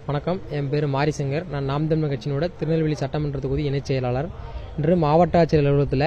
வணக்கம், என் பேர் மாரிசங்கர். நான் நாம் தமிழர் கட்சியினோட திருநெல்வேலி சட்டமன்ற தொகுதி இணைச் செயலாளர். இன்று மாவட்ட ஆட்சியர் அலுவலகத்தில்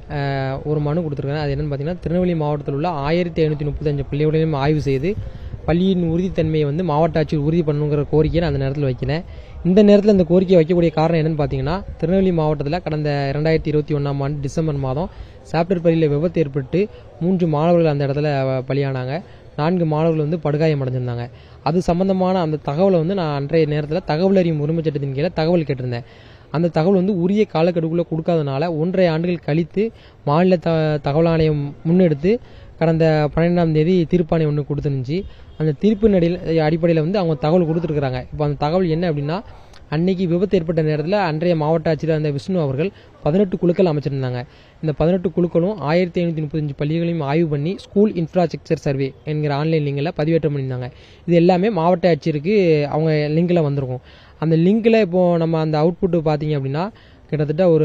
ஒரு மனு கொடுத்துருக்கேன். அது என்னென்னு பார்த்தீங்கன்னா, திருநெல்வேலி மாவட்டத்தில் உள்ள 1535 பள்ளிகளையும் ஆய்வு செய்து பள்ளியின் உறுதித்தன்மையை மாவட்ட ஆட்சியர் உறுதி பண்ணணுங்கிற கோரிக்கையை நான் அந்த நேரத்தில் வைக்கிறேன். இந்த நேரத்தில் இந்த கோரிக்கையை வைக்கக்கூடிய காரணம் என்னென்னு பார்த்தீங்கன்னா, திருநெல்வேலி மாவட்டத்தில் கடந்த 2021ஆம் ஆண்டு டிசம்பர் மாதம் சாப்டர் பள்ளியில் விபத்து ஏற்பட்டு 3 மாணவர்கள் அந்த இடத்துல பலியானாங்க. 4 மாணவர்கள் படுகாயம் அடைஞ்சிருந்தாங்க. அது சம்பந்தமான அந்த தகவலை நான் அன்றைய நேரத்தில் தகவல் அறியும் உரிமை சட்டத்தின் கீழே தகவல் கேட்டிருந்தேன். அந்த தகவல் உரிய காலக்கெடுக்குள்ளே கொடுக்காதனால 1.5 ஆண்டுகள் கழித்து மாநில தகவல் ஆணையம் முன்னெடுத்து கடந்த 12ஆம் தேதி தீர்ப்பாணை ஒன்று கொடுத்துருந்துச்சு. அந்த தீர்ப்பின் அடிப்படையில் அவங்க தகவல் கொடுத்துருக்குறாங்க. இப்போ அந்த தகவல் என்ன அப்படின்னா, அன்னைக்கு விபத்து ஏற்பட்ட நேரத்தில் அன்றைய மாவட்ட ஆட்சியர் அந்த விஷ்ணு அவர்கள் 18 குழுக்கள் அமைச்சிருந்தாங்க. இந்த 18 குழுக்களும் 1535 பள்ளிகளையும் ஆய்வு பண்ணி ஸ்கூல் இன்ஃப்ராஸ்ட்ரக்சர் சர்வே என்கிற ஆன்லைன் லிங்கில் பதிவேற்றம் பண்ணியிருந்தாங்க. இது எல்லாமே மாவட்ட ஆட்சியருக்கு அவங்க லிங்கில் வந்திருக்கும். அந்த லிங்கில் இப்போது நம்ம அந்த அவுட்புட்டு பார்த்தீங்க அப்படின்னா, கிட்டத்தட்ட ஒரு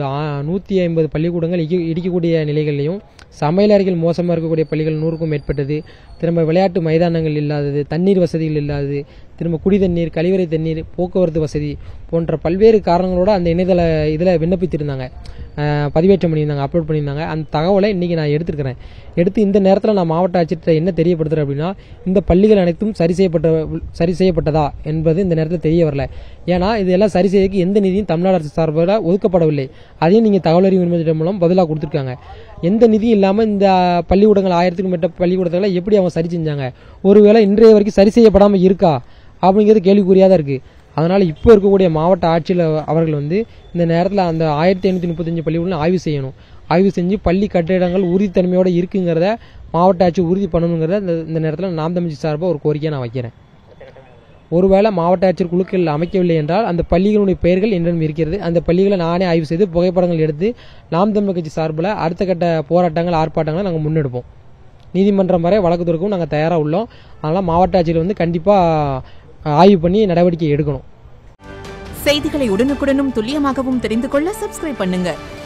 150 பள்ளிக்கூடங்கள் இடிக்கக்கூடிய நிலைகள்லையும், சமையலறைகள் மோசமாக இருக்கக்கூடிய பள்ளிகள் 100க்கும் மேற்பட்டது, திரும்ப விளையாட்டு மைதானங்கள் இல்லாதது, தண்ணீர் வசதிகள் இல்லாதது, திரும்ப குடி தண்ணீர், கழிவறை தண்ணீர், போக்குவரத்து வசதி போன்ற பல்வேறு காரணங்களோட அந்த இணையதள இதில் விண்ணப்பித்திருந்தாங்க, பதிவேற்றம் பண்ணியிருந்தாங்க, அப்லோட் பண்ணியிருந்தாங்க. அந்த தகவலை இன்றைக்கி நான் எடுத்துருக்கிறேன். எடுத்து இந்த நேரத்தில் நான் மாவட்ட ஆட்சியர்கிட்ட என்ன தெரியப்படுத்துகிறேன் அப்படின்னா, இந்த பள்ளிகள் அனைத்தும் சரி செய்யப்பட்டதா என்பது இந்த நேரத்தில் தெரிய வரல. ஏன்னா இதெல்லாம் சரி செய்யறதுக்கு எந்த நிதியும் தமிழ்நாடு அரசு சார்பில் ஒதுக்கப்படவில்லை. அதையும் நீங்கள் தகவல் அறிவு உரிமை சட்டம் மூலம் பதிலாக கொடுத்துருக்காங்க. எந்த நிதியும் இல்லாமல் இந்த பள்ளிக்கூடங்கள் 1000க்கும் மேற்பட்ட பள்ளிக்கூடங்களை எப்படி அவங்க சரி செஞ்சாங்க? ஒருவேளை இன்றைய வரைக்கும் சரி செய்யப்படாமல் இருக்கா அப்படிங்கிறது கேள்விக்குறியாக தான் இருக்குது. அதனால் இப்போ இருக்கக்கூடிய மாவட்ட ஆட்சியர் அவர்கள் இந்த நேரத்தில் அந்த 1535 பள்ளிக்கூடம் ஆய்வு செய்யணும். ஆய்வு செஞ்சு பள்ளி கட்டிடங்கள் உறுதித்தன்மையோடு இருக்குங்கிறத மாவட்ட ஆட்சியர் உறுதி பண்ணணுங்கிறத இந்த நேரத்தில் நாம் தமிழ் சார்பாக ஒரு கோரிக்கையை நான் வைக்கிறேன். ஒருவேளை மாவட்ட ஆட்சியர் குழுக்கள் அமைக்கவில்லை என்றால் அந்த பள்ளிகளுடைய பெயர்கள் என்னென்ன இருக்கிறது, அந்த பள்ளிகளை நானே ஆய்வு செய்து புகைப்படங்கள் எடுத்து நாம் தமிழர் கட்சி சார்பில் அடுத்த கட்ட போராட்டங்கள், ஆர்ப்பாட்டங்களை நாங்கள் முன்னெடுப்போம். நீதிமன்றம் வரை வழக்கு தொடுக்கவும் நாங்கள் தயாராக உள்ளோம். அதனால் மாவட்ட ஆட்சியர் கண்டிப்பாக ஆய்வு பண்ணி நடவடிக்கை எடுக்கணும். செய்திகளை உடனுக்குடனும் துல்லியமாகவும் தெரிந்து கொள்ள சப்ஸ்கிரைப் பண்ணுங்க.